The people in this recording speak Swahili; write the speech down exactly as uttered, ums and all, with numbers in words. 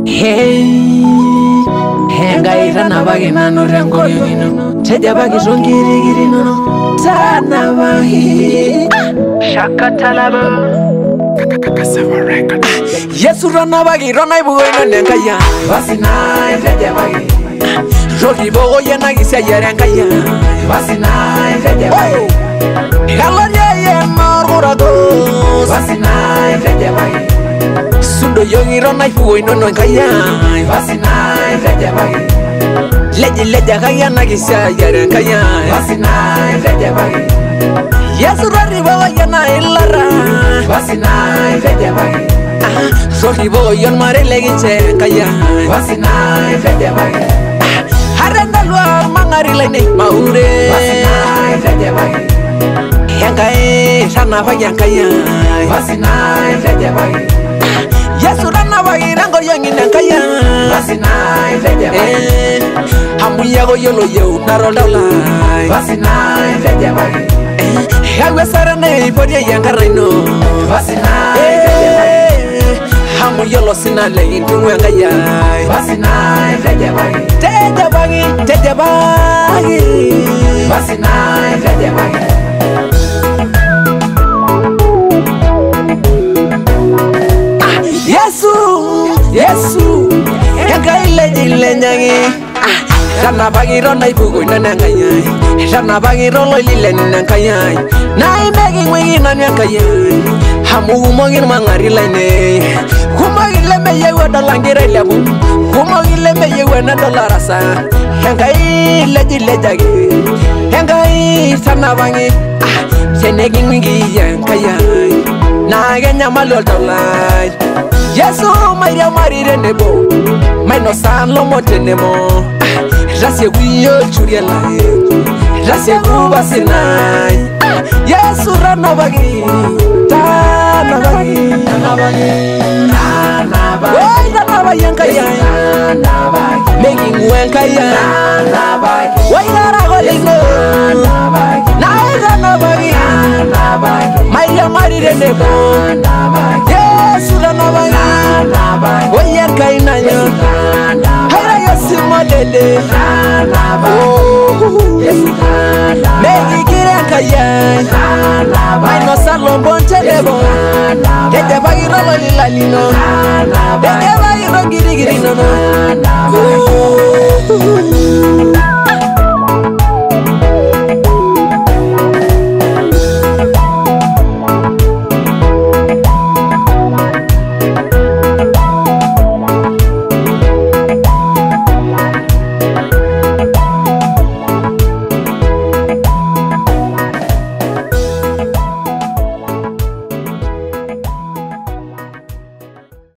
Hey, hengai tana bagi nano rengo yino. Teja bagi zongiri giri nono. Tana bagi. Shaka talaba. Kakakasava record. Yesu rana bagi rana ibu ino nenkaya. Vasina teja bagi. Rodi bogo yena gisia yerenkaya. Vasina teja bagi. Galanya ye marurago. Vasina teja bagi. Sundo yongi rona ibu ino nenkaya. Vasina teja bagi. Leji leja kaya nagisia yerenkaya. Vasina teja bagi. Yesu rari bogo yena ilara. Vasina teja bagi. Rodi bogo yon mare legi yerenkaya. Vasina teja bagi. Harenda luar mangari lainnya maure. Vasina teja bagi. Yangai sana bagi yankaya. Vasina teja bagi. Yesu rana bagi rango yangi yankaya. Vasina teja bagi. Hamu yago yolo yo naro laula. Vasina teja bagi. Yago sarane podia yankarino. Vasina teja bagi. Hamu yolo sinale intungu yankaya. Vasina teja bagi. Teja bagi, teja bagi. Vasina teja bagi. Ah, Yesu, Yesu, yangai leji lenyangi. Ah, rana bagi rona ibugo nanangaya. Rana bagi rolo lile nanangaya. Nai megi wingi nanangaya. Hamu umongin mangari laine. Kumagi leme yewa dalangira lebu. Kumagi leme yewa na dolarasa. Yangai leji lejagi. Yangai sana bangi. Ah, senegi wingi yankaya. Na genya malol dolai. Yesu maria marire nebo. Maino san lomo tenemo. Rasye guyo churiela. Rasye guba sinai. Yesu rana bagi. Tana bagi. Tana bagi. Tana bagi. Woi tana bagi yankaya. Tana bagi. Making wankaya. Tana bagi. Woi nara golingo. Tana bagi. Nai tana bagi. Tana bagi. Maria marire nebo. Tana bagi. Yesu rana bagi. Tana bagi. Woi yankaya nanyo. Haira Yesu modele. Tana bagi. Yesu tana bagi. Megi kire yankaya. Tana bagi. Maino salon bon telebo. Teja bagi rolo lila lino.